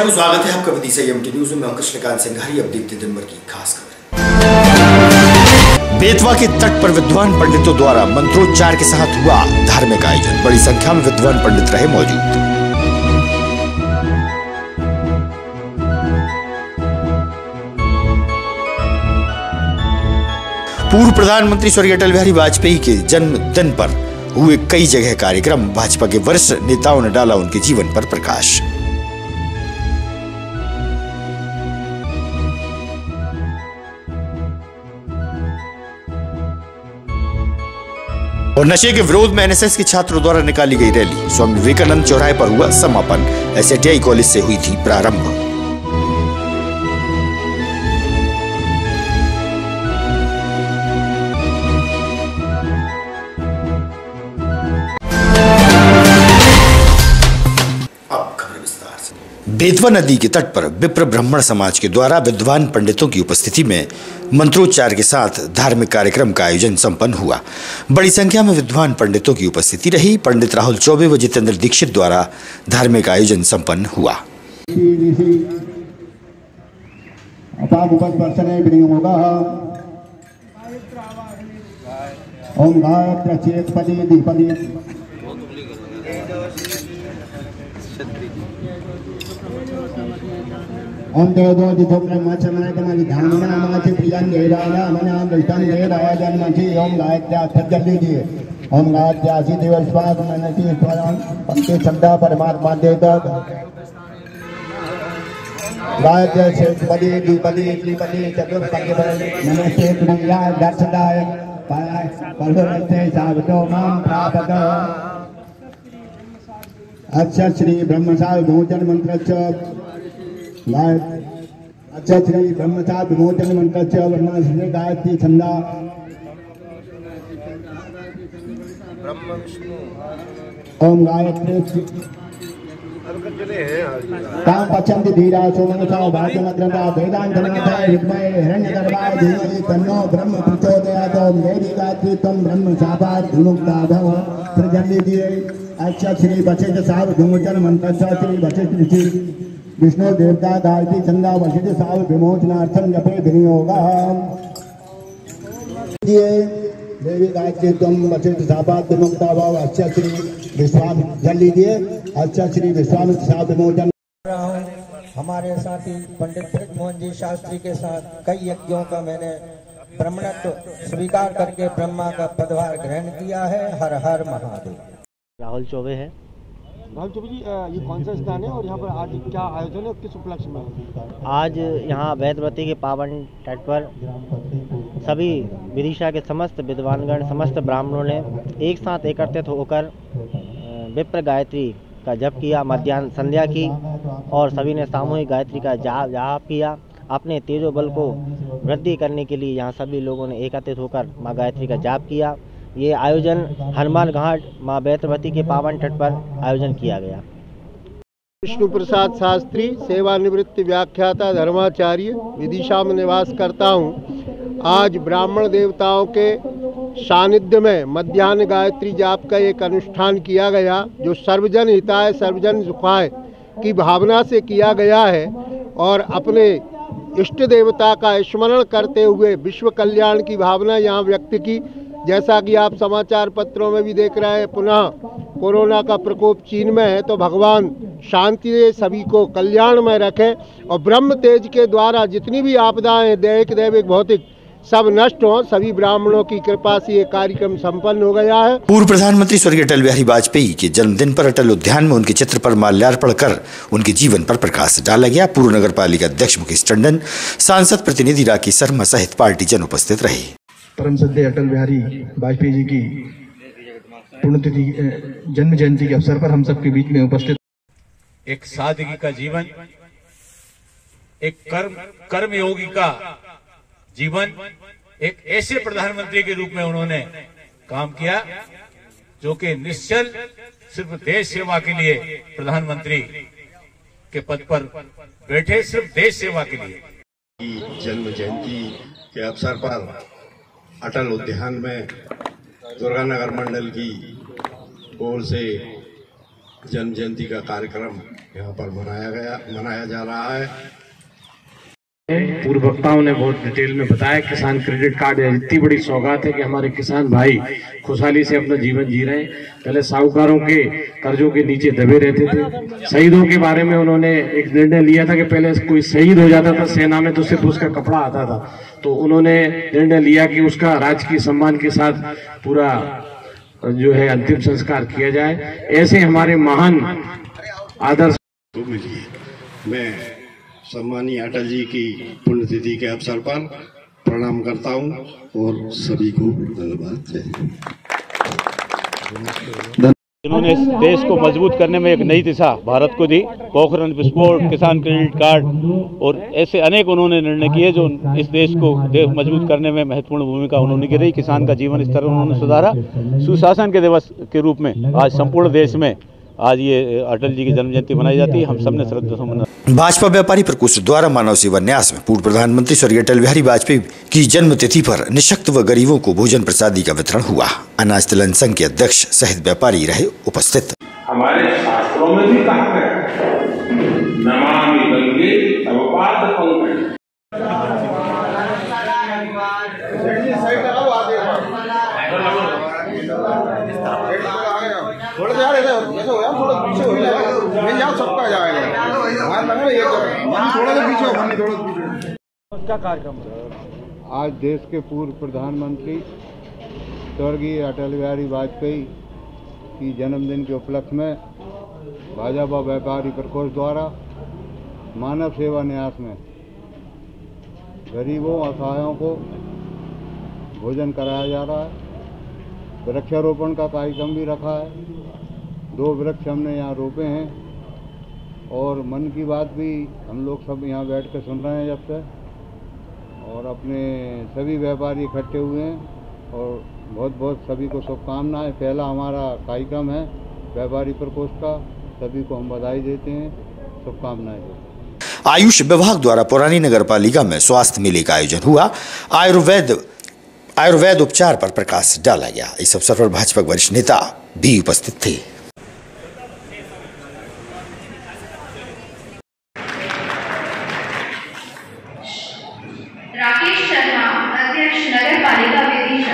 दर्शकों को स्वागत है आपका विदिशा एमटी न्यूज में। कृष्णकांत सिंघारी। अब देखते दिन भर की खास खबर। बेतवा के तट पर विद्वान पंडितों द्वारा मंत्रोच्चार के साथ हुआ धार्मिक आयोजन। बड़ी संख्या में विद्वान पंडित रहे मौजूद। पूर्व प्रधानमंत्री स्वर्गीय अटल बिहारी वाजपेयी के जन्मदिन पर हुए कई जगह कार्यक्रम। भाजपा के वरिष्ठ नेताओं ने डाला उनके जीवन पर प्रकाश। और नशे के विरोध में एनएसएस के छात्रों द्वारा निकाली गई रैली। स्वामी विवेकानंद चौराहे पर हुआ समापन। एसएटीआई कॉलेज से हुई थी प्रारंभ। बेतवा नदी के तट पर विप्र ब्राह्मण समाज के द्वारा विद्वान पंडितों की उपस्थिति में मंत्रोच्चार के साथ धार्मिक कार्यक्रम का आयोजन संपन्न हुआ। बड़ी संख्या में विद्वान पंडितों की उपस्थिति रही। पंडित राहुल चौबे व जितेंद्र दीक्षित द्वारा धार्मिक आयोजन संपन्न हुआ। ओम देवो दिथो ब्रह्मचमनाय तमनि धामना माचे प्रियं देवाना मनाम दृष्टं देवाय जन्मति। ओम गायत्र्या तज्जलि दिए। ओम गायत्र्या सी दिवस्वाद मनति स्वरं पंक्ति शब्द परमात्मा देता गायत्र्या से पदी द्विपदी त्रिपदी चतुष्पदी नमस्ते प्रिया दर्शनाय परलोकते सावतो मां प्रापद। अच्छा श्री ब्रह्मसार भोजन मंत्र अच्छा श्री ब्रह्मचार विमोचन मंत्र वर्णा गायत्री छंदा ओम गायत्री काम पचंति धीरा सोमनसा भाजनद्रता वेदांतनाथा हिमय हिरण्यगर्भाय धीमहि तन्नो ब्रह्म प्रचोदयात्। ओम देवी गायत्री तम ब्रह्म सापात् धनुक्ता भव प्रजन्य दिए। अच्छा श्री वशिष्ठ साव विमोचन मंत्र श्री वशिष्ठ ऋषि विष्णु देवता गायत्री चंदा वशिष्ठ साव विमोचनार्थम जपे विनियोगा। देवी गायत्री तुम वशिष्ठ सापात विमुक्ता भाव। अच्छा श्री विश्वामित्र जल लीजिए। अच्छा श्री विश्वामित्र साव विमोचन। हमारे साथी पंडित ब्रजमोहन जी शास्त्री के साथ कई यज्ञों का मैंने ब्राह्मणत्व स्वीकार करके ब्रह्मा का पदभार ग्रहण किया है। हर हर महादेव। राहुल चौबे है। राहुल चौबे जी, ये कौन सा स्थान है और यहाँ पर आज क्या आयोजन है, किस उपलक्ष्य में? आज यहाँ बेतवती के पावन तट पर सभी विदिशा के समस्त विद्वानगण, समस्त ब्राह्मणों ने एक साथ एकत्रित होकर विप्र गायत्री का जप किया, मध्याह्न संध्या की, और सभी ने सामूहिक गायत्री का जाप किया। अपने तेजोबल को वृद्धि करने के लिए यहाँ सभी लोगों ने एकत्रित होकर माँ गायत्री का जाप किया। ये आयोजन हनुमान घाट माँ बेतवती के पावन तट पर आयोजन किया गया। विष्णु प्रसाद शास्त्री, सेवानिवृत्त व्याख्याता, धर्माचार्य, विदिशा में निवास करता हूँ। आज ब्राह्मण देवताओं के सानिध्य में मध्याह्न गायत्री जाप का एक अनुष्ठान किया गया, जो सर्वजन हिताय सर्वजन सुखाय की भावना से किया गया है और अपने इष्ट देवता का स्मरण करते हुए विश्व कल्याण की भावना यहाँ व्यक्त की। जैसा कि आप समाचार पत्रों में भी देख रहे हैं, पुनः कोरोना का प्रकोप चीन में है, तो भगवान शांति दे, सभी को कल्याण में रखे और ब्रह्म तेज के द्वारा जितनी भी आपदाएं दैहिक दैविक भौतिक सब नष्ट हो। सभी ब्राह्मणों की कृपा से ये कार्यक्रम संपन्न हो गया है। पूर्व प्रधानमंत्री स्वर्गीय अटल बिहारी वाजपेयी के जन्मदिन पर अटल उद्यान में उनके चित्र पर माल्यार्पण कर उनके जीवन पर प्रकाश डाला गया। पूर्व नगर पालिका अध्यक्ष मुकेश टंडन, सांसद प्रतिनिधि राकेश शर्मा सहित पार्टी जन उपस्थित रहे। परम श्रद्धेय अटल बिहारी वाजपेयी जी की पुण्यतिथि जन्म जयंती के अवसर पर हम सबके बीच में उपस्थित। एक सादगी का जीवन, एक कर्मयोगी का जीवन, एक ऐसे प्रधानमंत्री के रूप में उन्होंने काम किया जो कि निश्चल सिर्फ देश सेवा के लिए प्रधानमंत्री के पद पर बैठे, सिर्फ देश सेवा के लिए। जन्म जयंती के अवसर पर अटल उद्यान में दुर्गानगर मंडल की ओर से जन्म जयंती का कार्यक्रम यहाँ पर मनाया जा रहा है। पूर्व वक्ताओं ने बहुत डिटेल में बताया किसान क्रेडिट कार्ड इतनी बड़ी सौगात है कि हमारे किसान भाई खुशहाली से अपना जीवन जी रहे हैं। पहले साहूकारों के कर्जों के नीचे दबे रहते थे। शहीदों के बारे में उन्होंने एक निर्णय लिया था कि पहले कोई शहीद हो जाता था सेना में तो सिर्फ उसका कपड़ा आता था, तो उन्होंने निर्णय लिया कि उसका राजकीय सम्मान के साथ पूरा जो है अंतिम संस्कार किया जाए। ऐसे हमारे महान आदर्श मैं सम्मानीय अटल जी की पुण्यतिथि के अवसर पर प्रणाम करता हूं और सभी को धन्यवाद दें। इन्होंने इस देश को मजबूत करने में एक नई दिशा भारत को दी। पोखरण विस्फोट, किसान क्रेडिट कार्ड और ऐसे अनेक उन्होंने निर्णय किए जो इस देश को मजबूत करने में महत्वपूर्ण भूमिका उन्होंने की रही। किसान का जीवन स्तर उन्होंने सुधारा। सुशासन के दिवस के रूप में आज संपूर्ण देश में आज ये अटल जी की जन्म जयंती मनाई जाती है। हम सबने श्रद्धा सुमन। भाजपा व्यापारी प्रकोष्ठ द्वारा मानव सेवा न्यास में पूर्व प्रधानमंत्री स्वर्गीय अटल बिहारी वाजपेयी की जन्म तिथि पर निःशक्त व गरीबों को भोजन प्रसादी का वितरण हुआ। अनाज तिलक संघ के अध्यक्ष सहित व्यापारी रहे उपस्थित। हमारे शास्त्रों में भी कहा गया नमामि गंगे तव पाद पंकज। थोड़ा सा ऐसा हो यार, थोड़ा पीछे हो जाएगा, मैं यहाँ सबका जाएगा, थोड़ा सा पीछे हो, थोड़ा पीछे। क्या कार्यक्रम आज देश के पूर्व प्रधानमंत्री स्वर्गीय अटल बिहारी वाजपेयी की जन्मदिन के उपलक्ष्य में भाजपा व्यापारी प्रकोष्ठ द्वारा मानव सेवा न्यास में गरीबों असहायों को भोजन कराया जा रहा है। वृक्षारोपण का कार्यक्रम भी रखा है। 2 वृक्ष हमने यहाँ रोपे हैं और मन की बात भी हम लोग सब यहाँ बैठ कर सुन रहे हैं जब से, और अपने सभी व्यापारी इकट्ठे हुए हैं और बहुत बहुत सभी को शुभकामनाएं। पहला हमारा कार्यक्रम है व्यापारी प्रकोष्ठ का, सभी को हम बधाई देते हैं, शुभकामनाएं देते हैं। आयुष विभाग द्वारा पुरानी नगर पालिका में स्वास्थ्य मेले का आयोजन हुआ। आयुर्वेद उपचार पर प्रकाश डाला गया। इस अवसर पर भाजपा वरिष्ठ नेता भी उपस्थित थे। राकेश शर्मा, अध्यक्ष नगर पालिका विदिशा।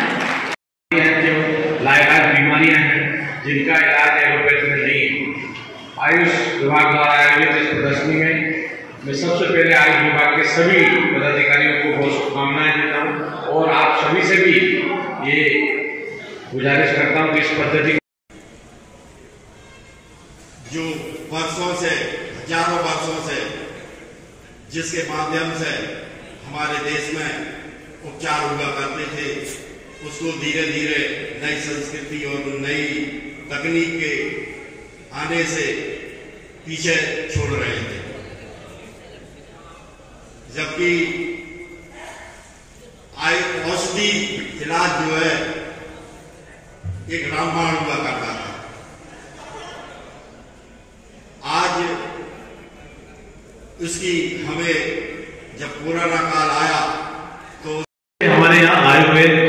लाइलाज बीमारियां हैं जिनका इलाज एलोपैथी में नहीं है। आयुष विभाग द्वारा आयोजित इस प्रदर्शनी में मैं सबसे पहले आयुष विभाग के सभी पदाधिकारियों को बहुत शुभकामनाएं देता हूँ और आप सभी से भी ये गुजारिश करता हूँ कि इस पद्धति जो वर्षों से, हजारों वर्षों से जिसके माध्यम से हमारे देश में उपचार हुआ करते थे, उसको धीरे धीरे नई संस्कृति और नई तकनीक के आने से पीछे छोड़ रहे थे। जबकि औषधि इलाज जो है एक रामबाण हुआ करता था। आज उसकी हमें जब कोरोना काल आया तो हमारे यहाँ आयुर्वेद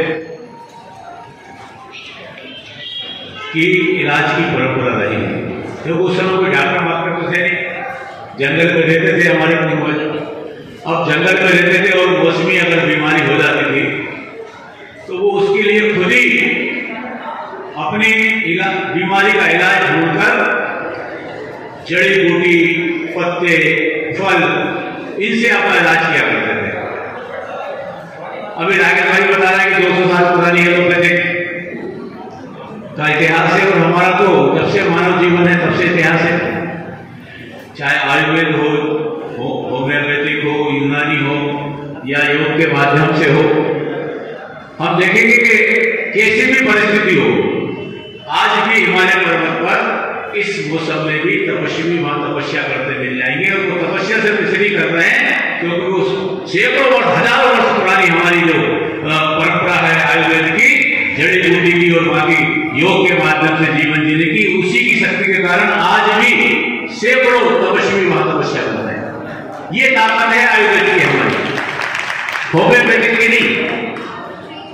की इलाज की परंपरा रही है, क्योंकि उस समय कोई डॉक्टर मास्टर तो थे नहीं, जंगल में रहते थे हमारे पूर्वज। अब जंगल में रहते थे और मौसमी अगर बीमारी हो जाती थी तो वो उसके लिए खुद ही अपनी बीमारी का इलाज ढूंढकर जड़ी बूटी, पत्ते, फल, इनसे अपना इलाज किया करते थे। अभी राकेश भाई बता रहे हैं कि 200 साल पुरानी एलोपैथिक का इतिहास है और हमारा तो जब से मानव जीवन है तब से इतिहास है। चाहे आयुर्वेद हो, होम्योपैथिक हो, यूनानी हो या योग के माध्यम से हो, हम देखेंगे कि कैसी भी परिस्थिति हो, आज भी हिमालय पर्वत पर इस मौसम में भी तपस्वी वहां तपस्या करते मिल जाएंगे। और वो तपस्या सिर्फ इसलिए कर रहे हैं क्योंकि वो सैकड़ों वर्ष, हजारों वर्ष पुरानी हमारी जो परंपरा है आयुर्वेद की, जड़ी बूटी की और बाकी योग के माध्यम से जीवन जीने की, उसी की शक्ति के कारण आज भी सैकड़ों तपस्वी वहां तपस्या कर रहे हैं। ये ताकत है आयुर्वेद की हमारी, होम्योपैथिक की नहीं।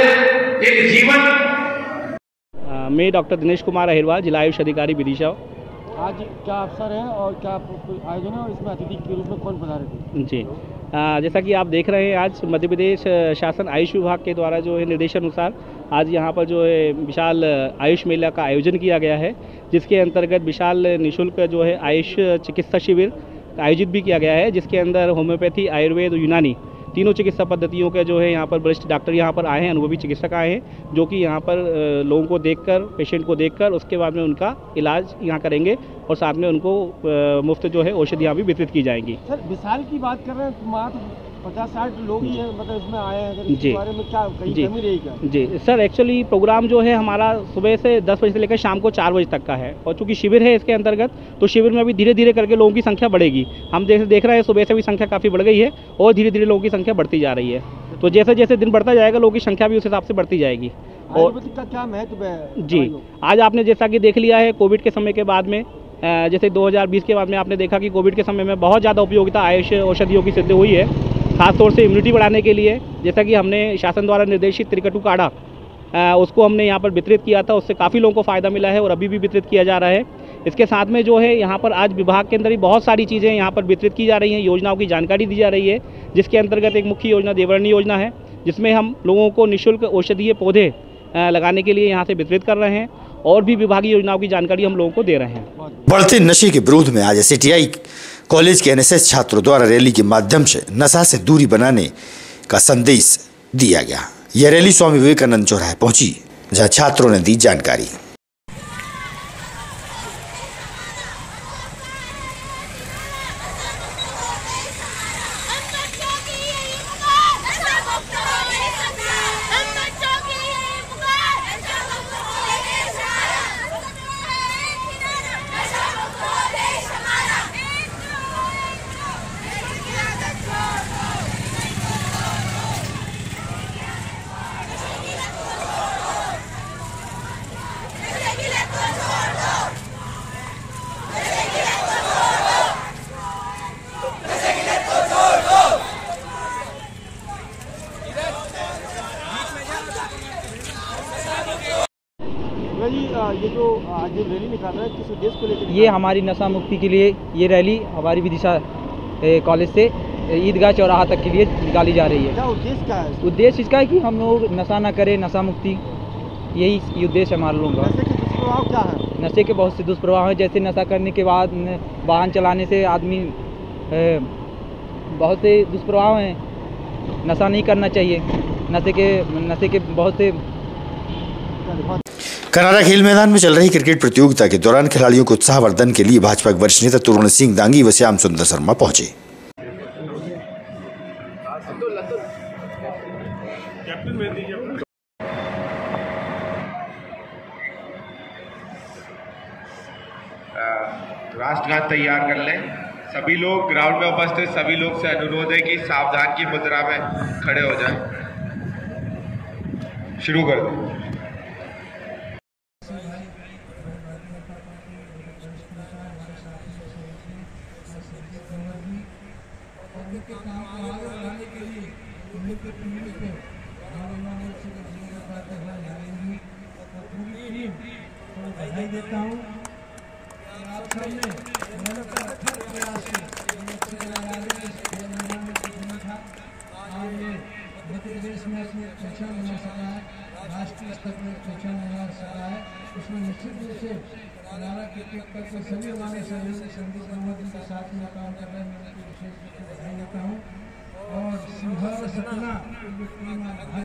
आयुर्वेद एक जीवन। मैं डॉक्टर दिनेश कुमार अहिरवाल, जिला आयुष अधिकारी विदिशा। आज क्या अवसर है और क्या आयोजन है और इसमें अतिथि के रूप में कौन पधारे थे? जी, जैसा कि आप देख रहे हैं, आज मध्य प्रदेश शासन आयुष विभाग के द्वारा जो है निर्देशानुसार आज यहाँ पर जो है विशाल आयुष मेला का आयोजन किया गया है, जिसके अंतर्गत विशाल निःशुल्क जो है आयुष चिकित्सा शिविर आयोजित भी किया गया है, जिसके अंदर होम्योपैथी, आयुर्वेद और यूनानी तीनों चिकित्सा पद्धतियों के जो है यहाँ पर वरिष्ठ डॉक्टर यहाँ पर आए हैं, अनुभवी चिकित्सक आए हैं, जो कि यहाँ पर लोगों को देखकर, पेशेंट को देखकर उसके बाद में उनका इलाज यहाँ करेंगे और साथ में उनको मुफ्त जो है औषधियाँ भी वितरित की जाएंगी। सर, विशाल की बात कर रहे हैं तो मात्र 50-60 लोग ही हैं, मतलब इसमें आए हैं, अगर इसके बारे में क्या कहीं कमी रही क्या? जी सर, एक्चुअली प्रोग्राम जो है हमारा सुबह से 10 बजे से लेकर शाम को 4 बजे तक का है, और चूंकि शिविर है इसके अंतर्गत, तो शिविर में भी धीरे धीरे करके लोगों की संख्या बढ़ेगी। हम देख रहे हैं सुबह से भी संख्या काफ़ी बढ़ गई है और धीरे धीरे लोगों की संख्या बढ़ती जा रही है, तो जैसे जैसे दिन बढ़ता जाएगा लोगों की संख्या भी उस हिसाब से बढ़ती जाएगी। और का क्या महत्व है? जी, आज आपने जैसा कि देख लिया है, कोविड के समय के बाद में, जैसे 2020 के बाद में आपने देखा कि कोविड के समय में बहुत ज़्यादा उपयोगिता आयुष औषधियों की सिद्ध हुई है, खासतौर से इम्यूनिटी बढ़ाने के लिए। जैसा कि हमने शासन द्वारा निर्देशित त्रिकटु काढ़ा उसको हमने यहाँ पर वितरित किया था, उससे काफ़ी लोगों को फ़ायदा मिला है और अभी भी वितरित किया जा रहा है। इसके साथ में जो है यहाँ पर आज विभाग के अंदर ही बहुत सारी चीज़ें यहाँ पर वितरित की जा रही हैं, योजनाओं की जानकारी दी जा रही है, जिसके अंतर्गत एक मुख्य योजना देवर्णी योजना है, जिसमें हम लोगों को निःशुल्क औषधीय पौधे लगाने के लिए यहाँ से वितरित कर रहे हैं, और भी विभागीय योजनाओं की जानकारी हम लोगों को दे रहे हैं। बढ़ते नशे के विरोध में आज STI कॉलेज के NSS छात्रों द्वारा रैली के माध्यम से नशा से दूरी बनाने का संदेश दिया गया। यह रैली स्वामी विवेकानंद चौराहे पहुंची, जहां छात्रों ने दी जानकारी। ये जो आज रैली निकाल रहा है, किस उद्देश्य को लेकर? ये हमारी नशा मुक्ति के लिए ये रैली हमारी विदिशा कॉलेज से ईदगाह चौराहा तक के लिए निकाली जा रही है। क्या उद्देश्य क्या है? उद्देश्य इसका है कि हम लोग नशा ना करें, नशा मुक्ति, यही उद्देश्य है हमारे लोगों का। नशे के दुष्प्रभाव क्या है? नशे के बहुत से दुष्प्रभाव हैं, जैसे नशा करने के बाद वाहन चलाने से आदमी, बहुत से दुष्प्रभाव हैं, नशा नहीं करना चाहिए। नशे के बहुत से। कनारा खेल मैदान में चल रही क्रिकेट प्रतियोगिता के दौरान खिलाड़ियों को उत्साहवर्धन के लिए भाजपा के वरिष्ठ नेता तरुण सिंह दांगी व श्याम सुंदर शर्मा पहुंचे। राष्ट्रगान तैयार कर लें। सभी लोग ग्राउंड में उपस्थित सभी लोग से अनुरोध है कि सावधान की मुद्रा में खड़े हो जाएं। शुरू कर दें। बधाई देता हूँ आप सबने मेहनत का अथक प्रयास से अच्छे था और ये मध्य प्रदेश में अपने पहचान बना सका है, राष्ट्रीय स्तर पर पहचान बना सका है। उसमें निश्चित रूप से कनारा क्रिकेट क्लब के सभी हमारे सहयोगी संदीप ग्रामों के साथ में काम कर रहे हैं, मैं उनकी विशेष रूप से बधाई देता हूँ। और सिंघर सपना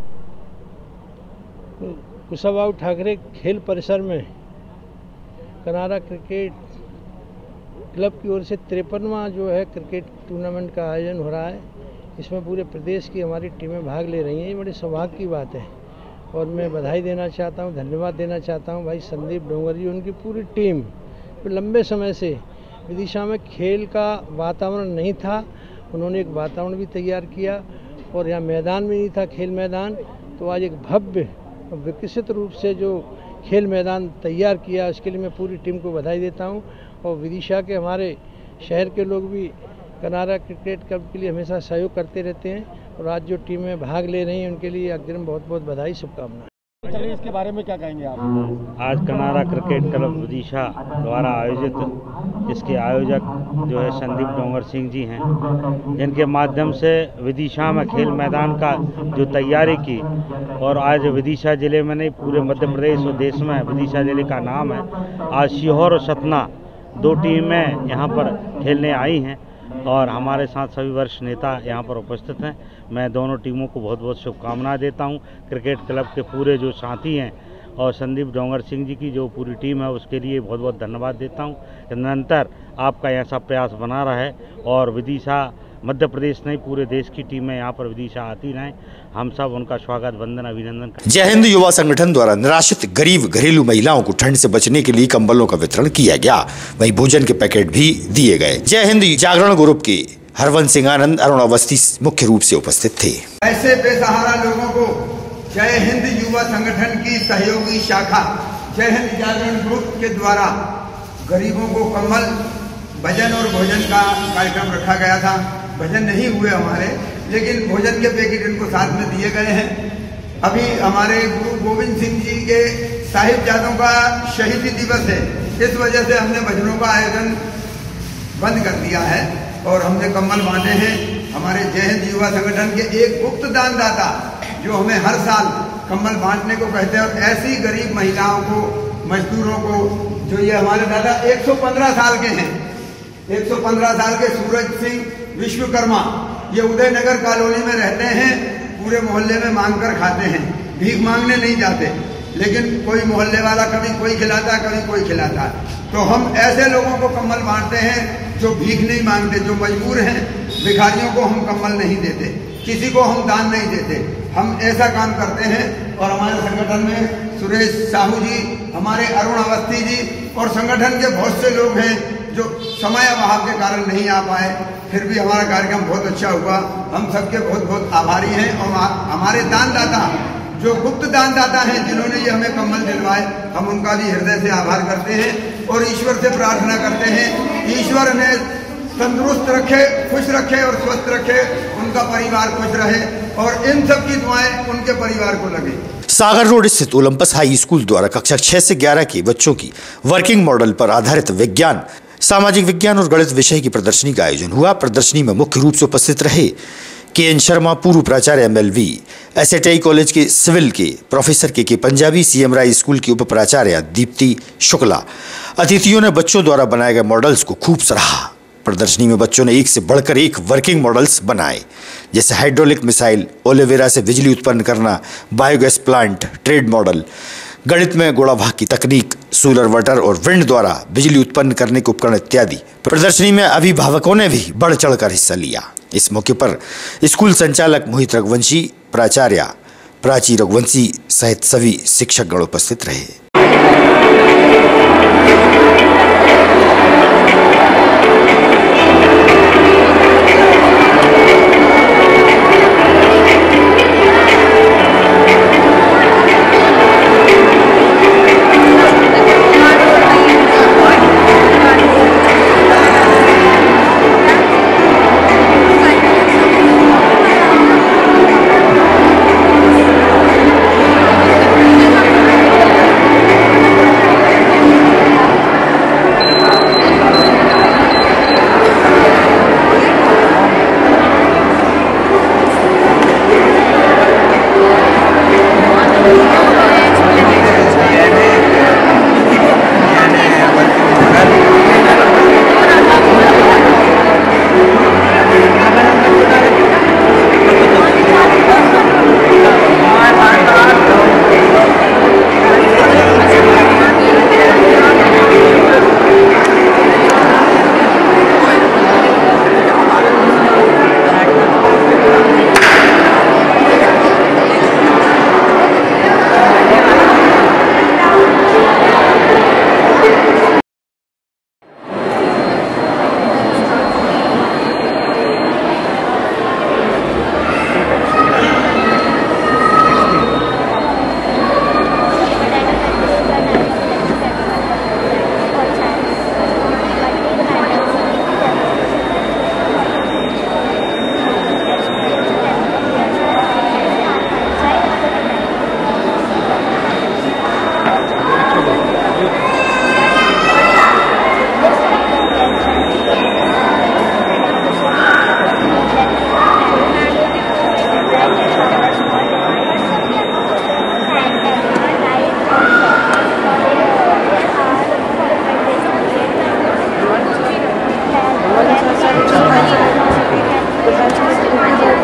कुशाभाऊ ठाकरे खेल परिसर में कनारा क्रिकेट क्लब की ओर से 53वां जो है क्रिकेट टूर्नामेंट का आयोजन हो रहा है। इसमें पूरे प्रदेश की हमारी टीमें भाग ले रही हैं। ये बड़ी सौभाग्य की बात है और मैं बधाई देना चाहता हूँ, धन्यवाद देना चाहता हूँ भाई संदीप डोंगर जी, उनकी पूरी टीम। तो लंबे समय से विदिशा में खेल का वातावरण नहीं था, उन्होंने एक वातावरण भी तैयार किया और यहाँ मैदान भी नहीं था, खेल मैदान, तो आज एक भव्य विकसित रूप से जो खेल मैदान तैयार किया, उसके लिए मैं पूरी टीम को बधाई देता हूं। और विदिशा के हमारे शहर के लोग भी कनारा क्रिकेट क्लब के लिए हमेशा सहयोग करते रहते हैं और आज जो टीमें भाग ले रही हैं उनके लिए अग्रिम बहुत बहुत बधाई, शुभकामनाएं। चलिए इसके बारे में क्या कहेंगे आप? आज कनारा क्रिकेट क्लब विदिशा द्वारा आयोजित इसके आयोजक जो है संदीप डोंगर सिंह जी हैं, जिनके माध्यम से विदिशा में खेल मैदान का जो तैयारी की, और आज विदिशा ज़िले में नहीं पूरे मध्य प्रदेश और देश में विदिशा ज़िले का नाम है। आज सीहोर और सतना 2 टीमें यहाँ पर खेलने आई हैं और हमारे साथ सभी वरिष्ठ नेता यहाँ पर उपस्थित हैं। मैं दोनों टीमों को बहुत बहुत शुभकामनाएं देता हूँ। क्रिकेट क्लब के पूरे जो साथी हैं और संदीप डोंगर सिंह जी की जो पूरी टीम है उसके लिए बहुत बहुत धन्यवाद देता हूँ। निरंतर आपका ऐसा प्रयास बना रहे और विदिशा मध्य प्रदेश नहीं पूरे देश की टीमें यहाँ पर विदिशा आती रहें। हम सब उनका स्वागत वंदन अभिनंदन करते हैं। जय हिंद युवा संगठन द्वारा निराश्रित गरीब घरेलू महिलाओं को ठंड से बचने के लिए कंबलों का वितरण किया गया, वहीं भोजन के पैकेट भी दिए गए। जय हिंद जागरण ग्रुप के हरवंश सिंह आनंद, अरुण अवस्थी मुख्य रूप से उपस्थित थे। ऐसे बेसहारा लोगों को जय हिंद युवा संगठन की सहयोगी शाखा जय हिंद जागरण ग्रुप के द्वारा गरीबों को कंबल, भजन और भोजन का कार्यक्रम रखा गया था। भजन नहीं हुए हमारे, लेकिन भोजन के पैकेट इनको साथ में दिए गए हैं। अभी हमारे गुरु गोविंद सिंह जी के साहिबजादों का शहीदी दिवस है, इस वजह से हमने भजनों का आयोजन बंद कर दिया है और हमने कंबल बांटे हैं। हमारे जय हिंद युवा संगठन के एक गुप्त दानदाता जो हमें हर साल कंबल बांटने को कहते हैं, और ऐसी गरीब महिलाओं को, मजदूरों को, जो ये हमारे दादा 115 साल के हैं, 115 साल के सूरज सिंह विश्वकर्मा, ये उदयनगर कॉलोनी में रहते हैं। पूरे मोहल्ले में मांग कर खाते हैं, भीख मांगने नहीं जाते, लेकिन कोई मोहल्ले वाला कभी कोई खिलाता है, कभी कोई खिलाता है। तो हम ऐसे लोगों को कंबल बांटते हैं जो भीख नहीं मांगते, जो मजबूर हैं। भिखारियों को हम कंबल नहीं देते, किसी को हम दान नहीं देते, हम ऐसा काम करते हैं। और हमारे संगठन में सुरेश साहू जी, हमारे अरुण अवस्थी जी और संगठन के बहुत से लोग हैं जो समय अभाव के कारण नहीं आ पाए, फिर भी हमारा कार्यक्रम बहुत अच्छा हुआ। हम सबके बहुत बहुत आभारी हैं। और हमारे दानदाता जो गुप्त दानदाता हैं, जिन्होंने ये हमें कंबल दिलवाए, हम उनका भी हृदय से आभार करते हैं और ईश्वर से प्रार्थना करते हैं ईश्वर उन्हें तंदुरुस्त रखे, खुश रखे और स्वस्थ रखे, उनका परिवार खुश रहे और इन सब की दुआएं उनके परिवार को लगे। सागर रोड स्थित ओलंपस हाई स्कूल द्वारा कक्षा 6 से 11 के बच्चों की वर्किंग मॉडल पर आधारित विज्ञान, सामाजिक विज्ञान और गणित विषय की प्रदर्शनी का आयोजन हुआ। प्रदर्शनी में मुख्य रूप से उपस्थित रहे के.एन. शर्मा, पूर्व प्राचार्य MLV, SATI कॉलेज के सिविल के प्रोफेसर के पंजाबी, CM राय स्कूल की उप प्राचार्य दीप्ति शुक्ला। अतिथियों ने बच्चों द्वारा बनाए गए मॉडल्स को खूब सराहा। प्रदर्शनी में बच्चों ने एक से बढ़कर एक वर्किंग मॉडल्स बनाए, जैसे हाइड्रोलिक मिसाइल, ओलेवेरा से बिजली उत्पन्न करना, बायोगैस प्लांट, ट्रेड मॉडल, गणित में गोलाभाग की तकनीक, सोलर वाटर और विंड द्वारा बिजली उत्पन्न करने के उपकरण इत्यादि। प्रदर्शनी में अभिभावकों ने भी बढ़ चढ़कर हिस्सा लिया। इस मौके पर स्कूल संचालक मोहित रघुवंशी, प्राचार्य प्राची रघुवंशी सहित सभी शिक्षकगण उपस्थित रहे।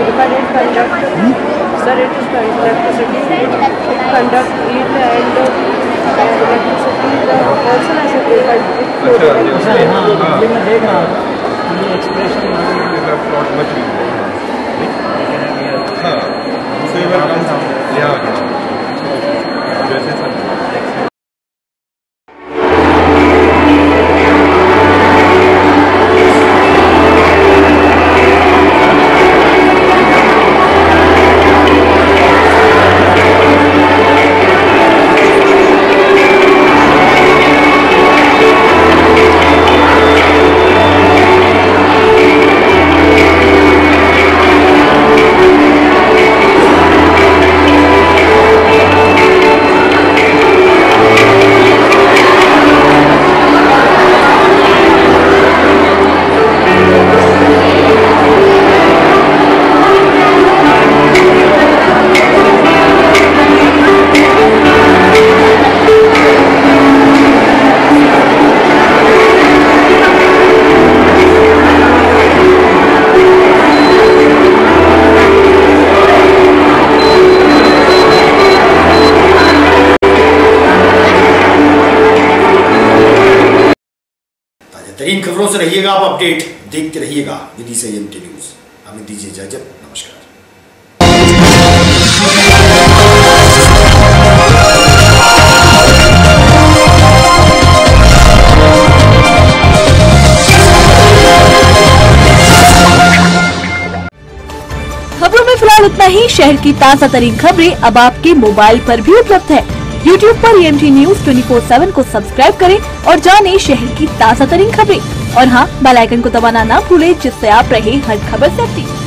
permanent conduct. Sir, it is electricity. It conduct heat and electricity. The person has to pay by मैं देख रहा हूँ ये एक्सप्रेशन इन खबरों से रहिएगा आप अपडेट, देखते रहिएगा विदिशा एमटी न्यूज। हमें दीजिए इजाजत, नमस्कार। खबरों में फिलहाल इतना ही। शहर की ताजा तरीन खबरें अब आपके मोबाइल पर भी उपलब्ध है। YouTube पर EMT न्यूज 24/7 को सब्सक्राइब करें और जानें शहर की ताजा तरीन खबरें। और हाँ, बेल आइकन को दबाना ना भूलें, जिससे आप रहे हर खबर से अपडेट।